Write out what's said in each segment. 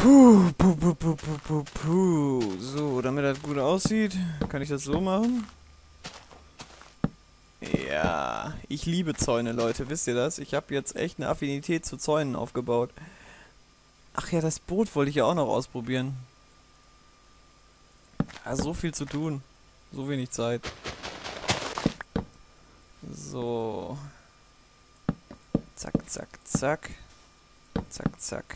Puh, puh, puh, puh, puh, puh, puh. So, damit das gut aussieht, kann ich das so machen. Ja, ich liebe Zäune, Leute, wisst ihr das? Ich habe jetzt echt eine Affinität zu Zäunen aufgebaut. Ach ja, das Boot wollte ich ja auch noch ausprobieren. Ja, so viel zu tun. So wenig Zeit. So. Zack, zack, zack. Zack, zack.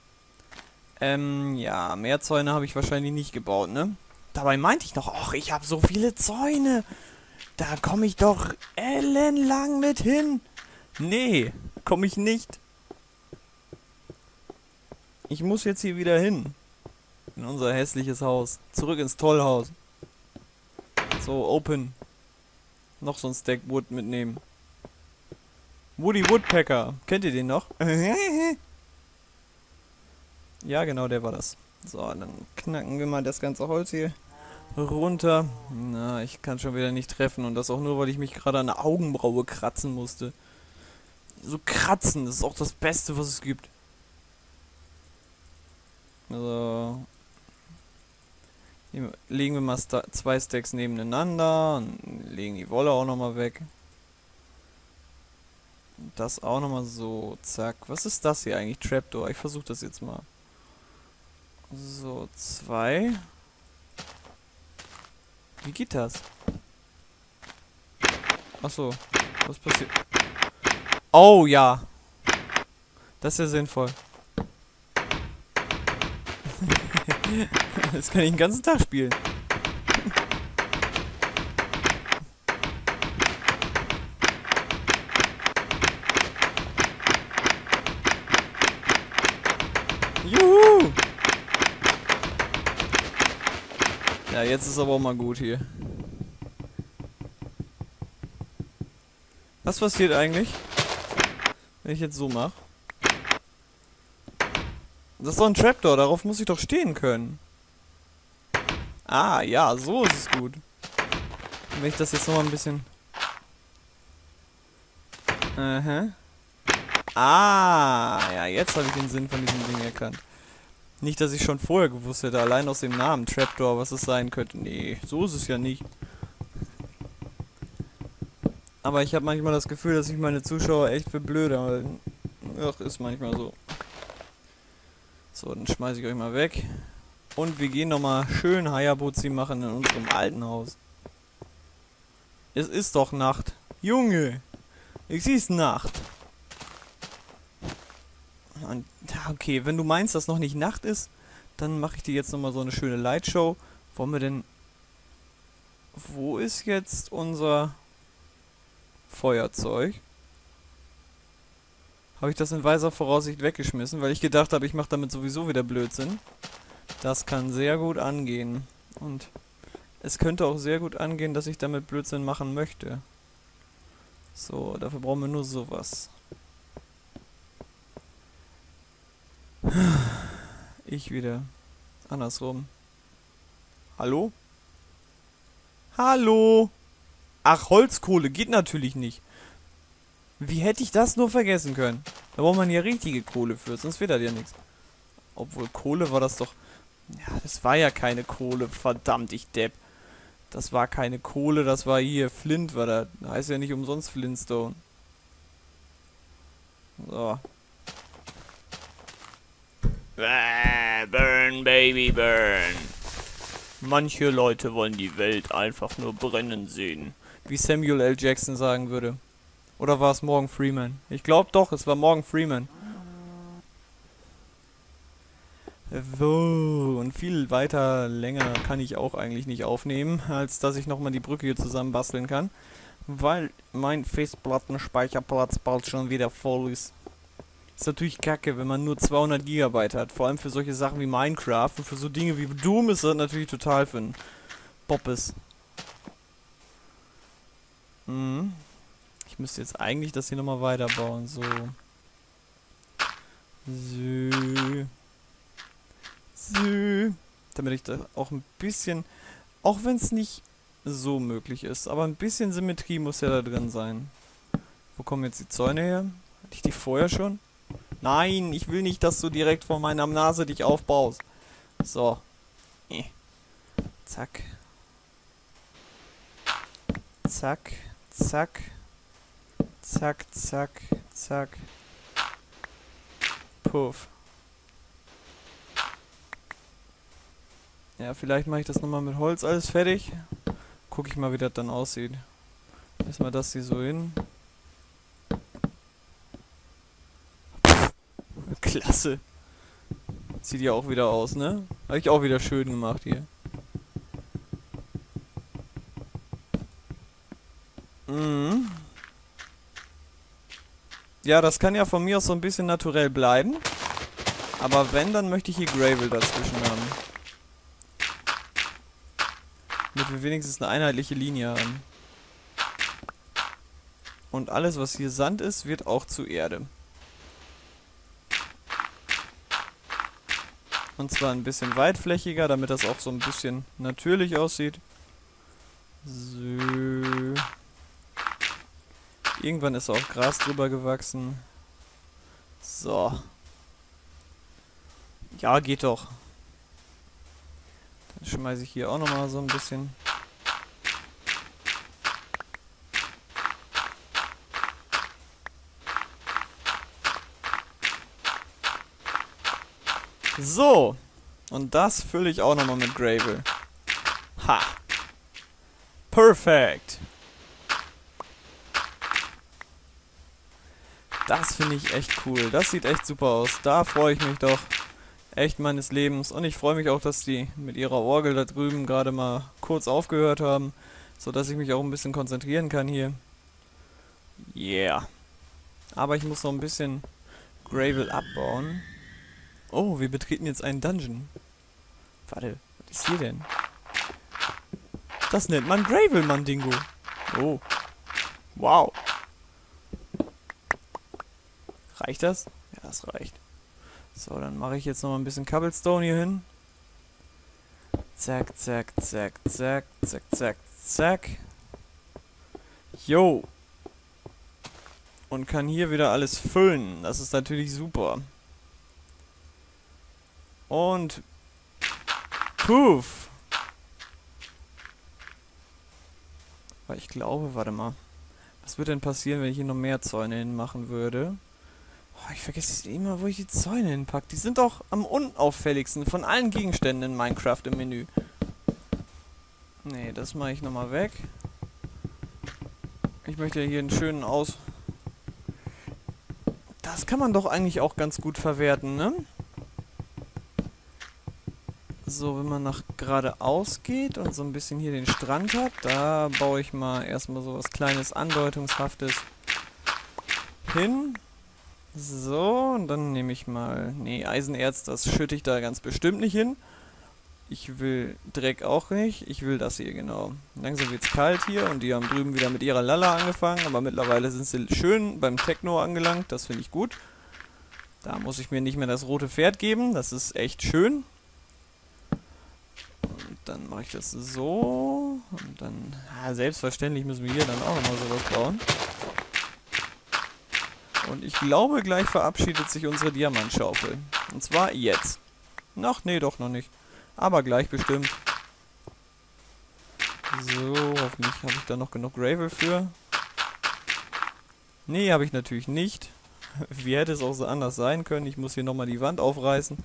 Ja, mehr Zäune habe ich wahrscheinlich nicht gebaut, ne? Dabei meinte ich noch, ach, ich habe so viele Zäune. Da komme ich doch ellenlang mit hin. Nee, komme ich nicht. Ich muss jetzt hier wieder hin. In unser hässliches Haus. Zurück ins Tollhaus. So, open. Noch so ein Stack Wood mitnehmen. Woody Woodpecker. Kennt ihr den noch? Ja, genau, der war das. So, dann knacken wir mal das ganze Holz hier runter. Na, ich kann schon wieder nicht treffen. Und das auch nur, weil ich mich gerade an der Augenbraue kratzen musste. So kratzen, das ist auch das Beste, was es gibt. Also, hier legen wir mal zwei Stacks nebeneinander. Und legen die Wolle auch nochmal weg. Das auch nochmal so. Zack. Was ist das hier eigentlich? Trapdoor. Ich versuche das jetzt mal. So, zwei. Wie geht das? Achso. Was passiert? Oh, ja. Das ist ja sinnvoll. Das kann ich den ganzen Tag spielen. Juhu! Ja, jetzt ist aber auch mal gut hier. Was passiert eigentlich, wenn ich jetzt so mache? Das ist doch ein Trapdoor, darauf muss ich doch stehen können. Ah, ja, so ist es gut. Wenn ich das jetzt nochmal ein bisschen... Aha. Ah, ja, jetzt habe ich den Sinn von diesem Ding erkannt. Nicht, dass ich schon vorher gewusst hätte, allein aus dem Namen Trapdoor, was es sein könnte. Nee, so ist es ja nicht. Aber ich habe manchmal das Gefühl, dass ich meine Zuschauer echt für blöde halten. Ach, ist manchmal so. So, dann schmeiße ich euch mal weg. Und wir gehen nochmal schön Hayabuzi machen in unserem alten Haus. Es ist doch Nacht. Junge! Ich sehe es Nacht. Und, okay, wenn du meinst, dass noch nicht Nacht ist, dann mache ich dir jetzt nochmal so eine schöne Lightshow. Wollen wir denn... Wo ist jetzt unser Feuerzeug? Habe ich das in weiser Voraussicht weggeschmissen, weil ich gedacht habe, ich mache damit sowieso wieder Blödsinn. Das kann sehr gut angehen. Und es könnte auch sehr gut angehen, dass ich damit Blödsinn machen möchte. So, dafür brauchen wir nur sowas. Ich wieder. Andersrum. Hallo? Hallo? Ach, Holzkohle geht natürlich nicht. Wie hätte ich das nur vergessen können? Da braucht man ja richtige Kohle für, sonst wird das ja nichts. Obwohl, Kohle war das doch... Ja, das war ja keine Kohle, verdammt, ich Depp. Das war keine Kohle, das war hier Flint, war das. Heißt ja nicht umsonst Flintstone. So. Burn, baby, burn. Manche Leute wollen die Welt einfach nur brennen sehen. Wie Samuel L. Jackson sagen würde. Oder war es Morgan Freeman? Ich glaube doch, es war Morgan Freeman. So, und viel weiter länger kann ich auch eigentlich nicht aufnehmen, als dass ich nochmal die Brücke hier zusammen basteln kann. Weil mein Festplattenspeicherplatz bald schon wieder voll ist. Ist natürlich kacke, wenn man nur 200 GB hat. Vor allem für solche Sachen wie Minecraft und für so Dinge wie Doom ist das natürlich total für einen Boppes. Ich müsste jetzt eigentlich das hier nochmal weiterbauen. So. So. Damit ich da auch ein bisschen, auch wenn es nicht so möglich ist, aber ein bisschen Symmetrie muss ja da drin sein. Wo kommen jetzt die Zäune her? Hatte ich die vorher schon? Nein, ich will nicht, dass du direkt vor meiner Nase dich aufbaust. So. Zack. Zack. Zack. Zack, zack, zack. Puff. Ja, vielleicht mache ich das nochmal mit Holz alles fertig. Guck ich mal, wie das dann aussieht. Erstmal das hier so hin. Klasse. Sieht ja auch wieder aus, ne? Habe ich auch wieder schön gemacht hier. Mhm. Ja, das kann ja von mir aus so ein bisschen naturell bleiben. Aber wenn, dann möchte ich hier Gravel dazwischen haben. Damit wir wenigstens eine einheitliche Linie haben. Und alles, was hier Sand ist, wird auch zu Erde. Und zwar ein bisschen weitflächiger, damit das auch so ein bisschen natürlich aussieht. So. Irgendwann ist auch Gras drüber gewachsen. So. Ja, geht doch. Dann schmeiße ich hier auch nochmal so ein bisschen. So. Und das fülle ich auch nochmal mit Gravel. Ha. Perfekt. Das finde ich echt cool. Das sieht echt super aus. Da freue ich mich doch echt meines Lebens. Und ich freue mich auch, dass die mit ihrer Orgel da drüben gerade mal kurz aufgehört haben, sodass ich mich auch ein bisschen konzentrieren kann hier. Yeah. Aber ich muss noch ein bisschen Gravel abbauen. Oh, wir betreten jetzt einen Dungeon. Warte, was ist hier denn? Das nennt man Gravel, Mandingo. Oh. Wow. Reicht das? Ja, das reicht. So, dann mache ich jetzt noch mal ein bisschen Cobblestone hier hin. Zack, zack, zack, zack, zack, zack, zack. Jo. Und kann hier wieder alles füllen. Das ist natürlich super. Und puff. Aber ich glaube, warte mal. Was würde denn passieren, wenn ich hier noch mehr Zäune hinmachen würde? Oh, ich vergesse immer, wo ich die Zäune hinpacke. Die sind doch am unauffälligsten von allen Gegenständen in Minecraft im Menü. Nee, das mache ich nochmal weg. Ich möchte hier einen schönen Das kann man doch eigentlich auch ganz gut verwerten, ne? So, wenn man nach geradeaus geht und so ein bisschen hier den Strand hat, da baue ich mal erstmal so was kleines Andeutungshaftes hin. So, und dann nehme ich mal... Nee, Eisenerz, das schütte ich da ganz bestimmt nicht hin. Ich will Dreck auch nicht. Ich will das hier, genau. Langsam wird's kalt hier und die haben drüben wieder mit ihrer Lala angefangen, aber mittlerweile sind sie schön beim Techno angelangt. Das finde ich gut. Da muss ich mir nicht mehr das rote Pferd geben. Das ist echt schön. Dann mache ich das so. Und dann, selbstverständlich müssen wir hier dann auch nochmal sowas bauen. Und ich glaube, gleich verabschiedet sich unsere Diamantschaufel. Und zwar jetzt. Nee, doch noch nicht. Aber gleich bestimmt. So, hoffentlich habe ich da noch genug Gravel für. Nee, habe ich natürlich nicht. Wie hätte es auch so anders sein können? Ich muss hier nochmal die Wand aufreißen.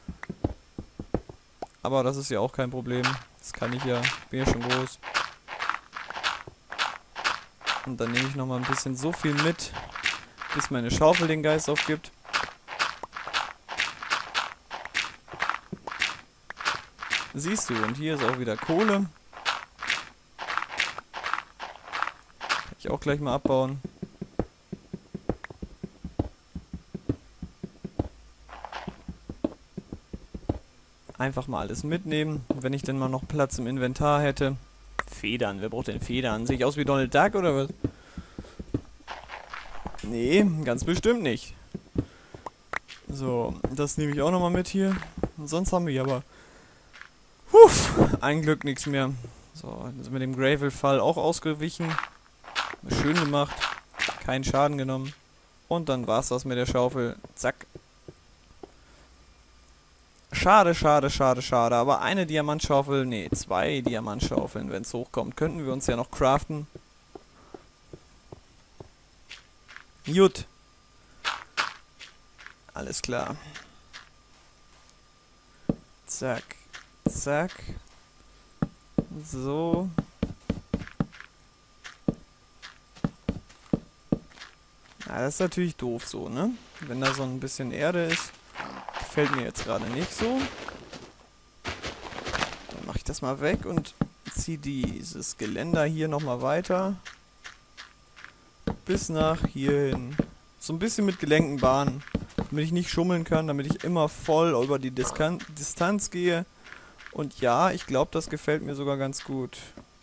Aber das ist ja auch kein Problem. Das kann ich ja. Bin ja schon groß. Und dann nehme ich nochmal ein bisschen so viel mit, bis meine Schaufel den Geist aufgibt. Siehst du, und hier ist auch wieder Kohle. Kann ich auch gleich mal abbauen. Einfach mal alles mitnehmen, wenn ich denn mal noch Platz im Inventar hätte. Federn, wer braucht denn Federn? Sehe ich aus wie Donald Duck oder was? Nee, ganz bestimmt nicht. So, das nehme ich auch nochmal mit hier. Und sonst haben wir hier aber... ein Glück nichts mehr. So, das ist mit dem Gravel-Fall auch ausgewichen. Schön gemacht. Keinen Schaden genommen. Und dann war's das mit der Schaufel. Zack. Schade, schade, schade, schade. Aber eine Diamantschaufel, nee, 2 Diamantschaufeln, wenn es hochkommt, könnten wir uns ja noch craften. Gut. Alles klar. Zack. Zack. So. Ja, das ist natürlich doof so, ne? Wenn da so ein bisschen Erde ist. Gefällt mir jetzt gerade nicht so. Dann mache ich das mal weg und ziehe dieses Geländer hier nochmal weiter. Bis nach hierhin. So ein bisschen mit gelenkten Bahnen. Damit ich nicht schummeln kann, damit ich immer voll über die Distanz gehe. Und ja, ich glaube, das gefällt mir sogar ganz gut.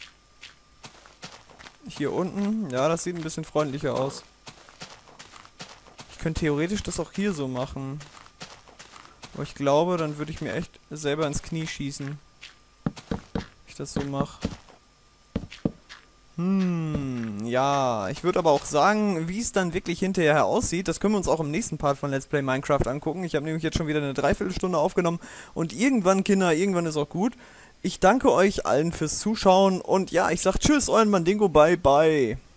Hier unten, ja, das sieht ein bisschen freundlicher aus. Ich könnte theoretisch das auch hier so machen. Aber ich glaube, dann würde ich mir echt selber ins Knie schießen. Wenn ich das so mache. Ja, ich würde aber auch sagen, wie es dann wirklich hinterher aussieht, das können wir uns auch im nächsten Part von Let's Play Minecraft angucken. Ich habe nämlich jetzt schon wieder eine Dreiviertelstunde aufgenommen und irgendwann, Kinder, irgendwann ist auch gut. Ich danke euch allen fürs Zuschauen und ja, ich sag tschüss, euer Mandingo, bye bye.